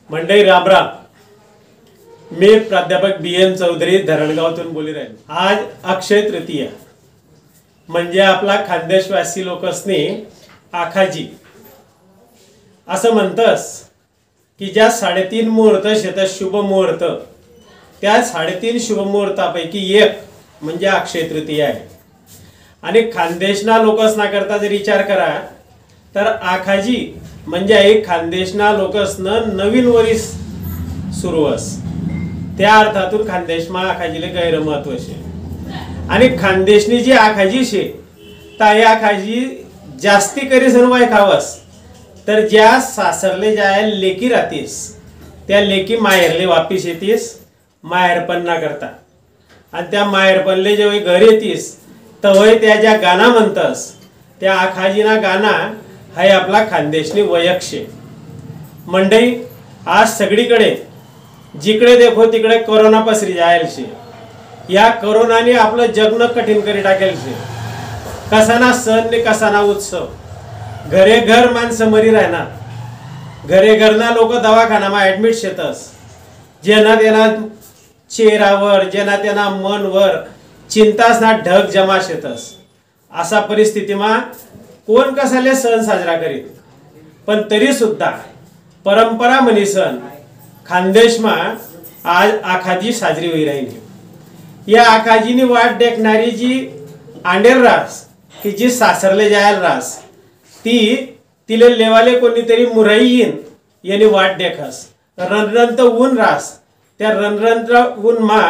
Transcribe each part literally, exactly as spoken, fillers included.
मंडई रामराम। मी प्राध्यापक बी एम चौधरी धरणगावतून बोली राहील। आज अक्षय तृतीया म्हणजे आपला खानदेशवासी लोकसनी आखाजी असं म्हणतस की ज्या साडेतीन मुहूर्त शेत शुभ मुहूर्त त्या साडेतीन शुभ मुहूर्तापैकी एक म्हणजे अक्षय तृतीया आहे। आणि खानदेशना लोकसना करता जर विचार करा तर आखाजी म्हणजे एक खानदेशना लोकसनं नवीन वरीस सुरुवास त्या अर्थातून खानदेशमा आखाजीले गैर महत्व शे। आणि खानदेशनी जी आखाजी शे ता या आखाजी जास्ती करी सनवाय खावस तर ज्या सासरले जाय लेकी राहतीस त्या लेकी माहेरले वापिस येतीस माहेरपणना करता। आणि त्या माहेरपणले जेव्हा घर येतीस तवय त्या ज्या गाणा म्हणतस त्या आखाजीना गाणा हाय आपला खानदेशनी वयक शे। मंडई आज सगळीकडे जिकडे देखो तिकडे कोरोना पसरी जायल शे। या कोरोनाने आपलं जगन कठीण करी टाकेल शे। कसाना सण ने कसाना उत्सव घरे घर माणसं मरी राहणार घरे घरना लोक दवाखानामा ऍडमिट शेतस। जेना तेना चेहरावर जेना तेना मनवर चिंतासना ढग जमा शेतस। असा परिस्थितीमा कोण कसाले सण साजरा करीत पण तरी सुद्धा परंपरा म्हणी सण खानदेशमा आज आखाजी साजरी होई राहिली। या आखाजीनी वाट देखणारी जी आंडेर रास की जी सासरले जायल रास ती तिले लेवाले कोणीतरी मुराई येईन यानी वाट देखस। रणरंत ऊन रास त्या रणरंत ऊन मा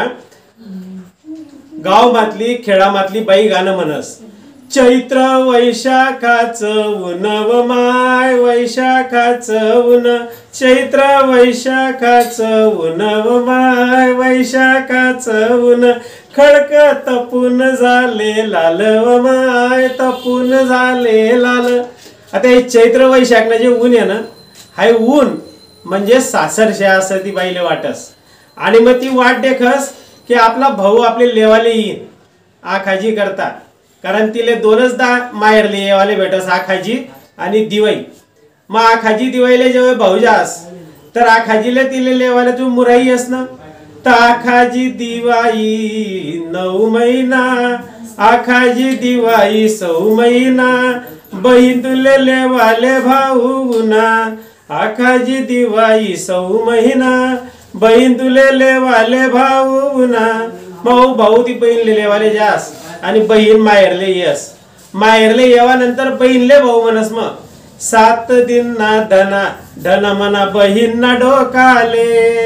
गाव मातली खेडा मातली बाई गाणं म्हणस। चैत्र वैशाखाचं ऊन व माय वैशाखाचं ऊन चैत्र वैशाखाचं ऊन व माय वैशाखाचं ऊन खडक तपून झाले लाल व माय तपून झाले लाल। आता हे चैत्र वैशाख जे ऊन आहे ना हाय ऊन म्हणजे सासरशे असं ती बाईले वाटस। आणि मग ती वाट देखस की आपला भाऊ आपले लेवाले येईन आखाजी करता कारण तिले दोनचदा माहेरले येवाले भेटस आखाजी आणि दिवाई। मग आखाजी दिवाईले जेव्हा भाऊ जास तर आखाजीले तिले लेवाले तू मुराई अस ना तर आखाजी दिवाई नऊ महिना आखाजी दिवाई सौ महिना बहीण तुले लेवाले भाऊ ना आखाजी दिवाई सौ महिना बहीण तुले लेवाले भाऊ ना। भाऊ भाऊ ती बहीण लेवाले जास आणि बहीण माहेरले येस। माहेरले येवा नंतर बहीणले भाऊ म्हणस। मग सात दिन ना धना धन मना बहीण ना डोकाले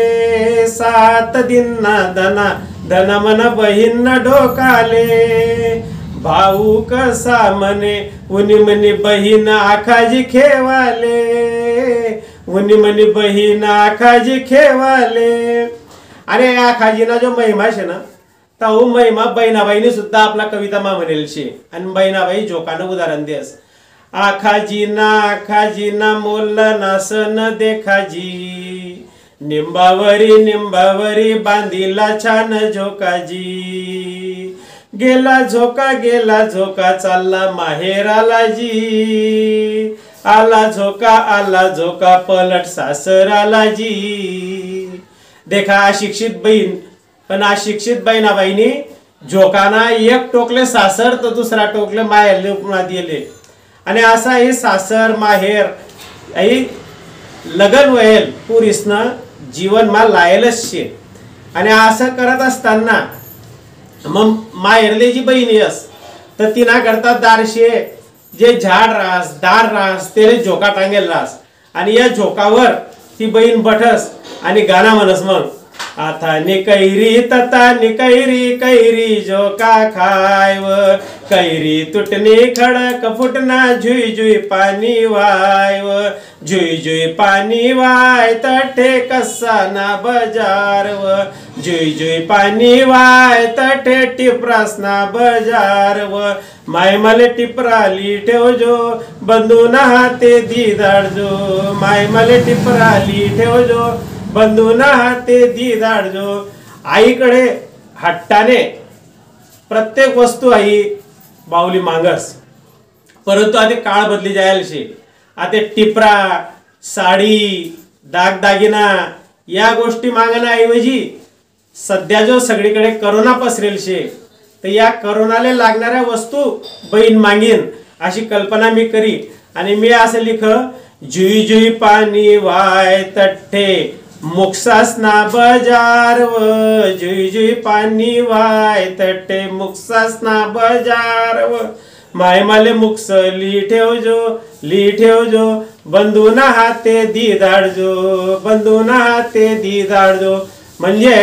सात दिन ना धना धन मना बहीण ना डोकाले भाऊ कसा म्हणे उनी मनी बहीण आखाजी खेवाले उनी मनी बहीण आखाजी खेवाले। अरे आखाजीना जो महिमा शे ना तो महिमा बहिणाबाईने सुद्धा आपला कविता मा म्हणेल शे। आणि बहिणाबाई जोकानं उदाहरण देस। आखाजीना आखाजीना मोल नासन देखाजी निंबावरी निंबावरी बांधिला छान झोकाजी गेला झोका गेला झोका चालला माहेराला जी आला झोका आला झोका पलट सासराला जी। देखा अशिक्षित बहीण पण अशिक्षित बहिणाबाईनी झोकाना एक टोकले सासर तर दुसरा टोकले माहेरले उपमा दिले। आणि असा ही सासर माहेर आई लगन वयल पुरीसनं जीवन मा लायलच शे। आणि असं करत असताना मग माहेरले जी बहीण यस तर तिना करता दारशे जे झाड रास दार रास ते झोका टांगेल रास आणि या झोकावर ती बहीण बठस आणि गाणं म्हणस। मग आता निकैरी तता निकैरी कैरी झोका खायव कैरी तुटनी खडक फुटना झुई झुई पाणी वायव झुई झुई पाणी वाय तठे कसा ना बजारव झुई झुई पाणी वाय तठे टिपरासना बजारव माय मले टिपराली ठेवजो बंधून हाते दिदाडजो माय मले टिपराली ठेवजो बंधून हाते दिदाडजो। आईकडे हट्टाने प्रत्येक वस्तू आई बावली मागस परंतु आता काळ बदली जायला शे। आता टिपरा साडी दागदागिना या गोष्टी मागण्याऐवजी सध्या जो सगळीकडे करोना पसरेल शे तर या करोनाला लागणाऱ्या वस्तू बहीण मागीन अशी कल्पना मी करी आणि मी असं लिख जुई जुई पाणी वाय तठ्ठे मुक्सासना बजार व जुई जुई पाणी वाय तठ्ठे मुक्सासना बजार व माय माले मुक्स ली ठेवजो ली ठेवजो बंधूना हाते दी दाडजो बंधूना हाते दी दाडजो। म्हणजे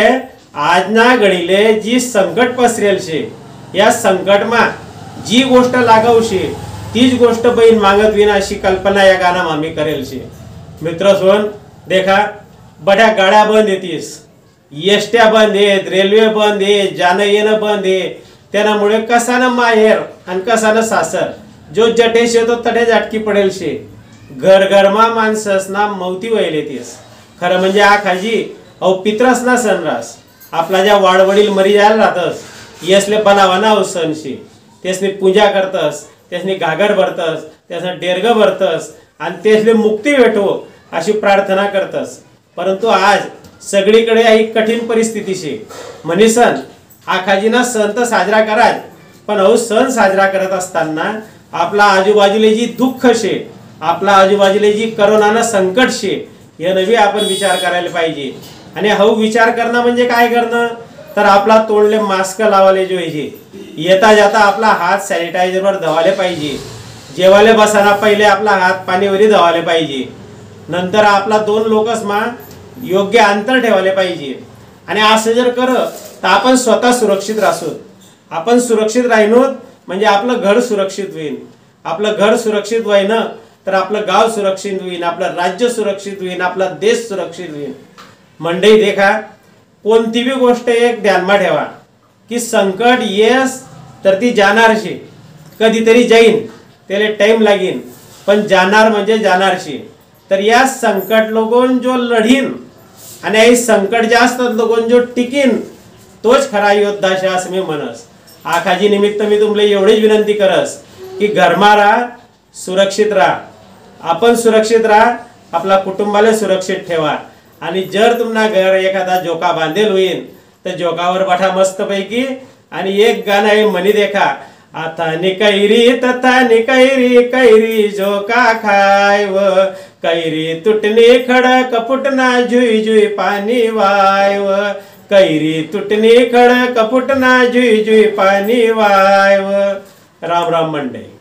आज ना घडीले जी संकट पसरेल शे या संकटमा जी गोष्ट लागाव शे तीच गोष्ट बहीण मागत विना अशी कल्पना या गाना आम्ही करेल शे। मित्र सोन देखा बड्या गाड्या बंद येतीस, एसट्या बंद आहेत, रेल्वे बंद आहे, जाणं येणं बंद आहे। त्यामुळे कसानं माहेर आणि कसानं सासर जो जटेश येतो तडे जाटकी पडेल शे। घर घरमा माणससना मौती व्हायला येतीस। खरं म्हणजे आ खाजी अहो पित्रसना सणरास आपला ज्या वाडवडील मरी जायला राहतस यसले बनावाना सणशी त्यासनी पूजा करतस, त्यासनी घागर भरतस, त्यासनी डेरग भरतस आणि त्यासले मुक्ती भेटो अशी प्रार्थना करतस। परंतु आज सगळीकडे ही कठीण परिस्थिती शे। मनीसन आखाजीना सण तर साजरा कराच पण अहो सण साजरा करत असताना आपला आजूबाजूला जी दुःख शे आपला आजूबाजूला जी करोनानं संकट शे हे नवी आपण विचार करायला पाहिजे। आणि हा विचार करणं म्हणजे काय करणं तर आपला तोंडले मास्क लावाले जोईजे, येता जाता आपला हात सॅनिटायझरवर धवाले पाहिजे, जेवाले बसाना पहिले आपला हात पाणीवरी धवाले पाहिजे, नंतर आपला दोन लोकसमा योग्य अंतर ठेवाले पाहिजे। आणि असं जर कर तर आपण स्वतः सुरक्षित राहतो। आपण सुरक्षित राहिनो म्हणजे आपलं घर सुरक्षित होईल, आपलं घर सुरक्षित होईन तर आपलं गाव सुरक्षित होईल, आपलं राज्य सुरक्षित होईल, आपला देश सुरक्षित होईल। मंडई देखा कोणती भी गोष्ट एक ध्यानमा ठेवा की संकट येस तर ती जाणार शे, कधीतरी जाईन त्याला टाइम लागेल पण जाणार म्हणजे जाणार शे। तर या संकट लोगोन जो लढीन आणि हे संकट जास्त लोगोन जो टिकीन तोच खरा योद्धा शे असं मी म्हणस। आखाजी निमित्त मी तुमले एवढीच विनंती करस की घरमा राहा, सुरक्षित राहा, आपण सुरक्षित राहा, आपला कुटुंबाला सुरक्षित ठेवा। आणि जर तुम्हाला घर एखादा जोका बांधेल होईल तर जोकावर बठा मस्त पैकी आणि एक गाणं आहे म्हणी देखा आता नि कैरी तथा नि कैरी कैरी जोका खाय व कैरी तुटणी खडक फुटना जुई जुई पाणी वाय व कैरी तुटणी खडक फुटना जुई जुई पाणी वाय व। राम राम मंडळी।